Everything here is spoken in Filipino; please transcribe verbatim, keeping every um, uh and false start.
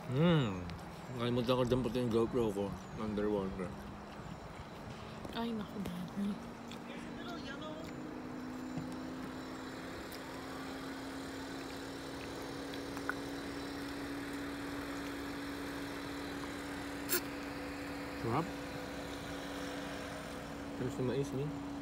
Hmm. Nakalimutan ko dampot yung GoPro ko. Underwater. Ay, naku, baby. Sarap. Terus na mais, ni.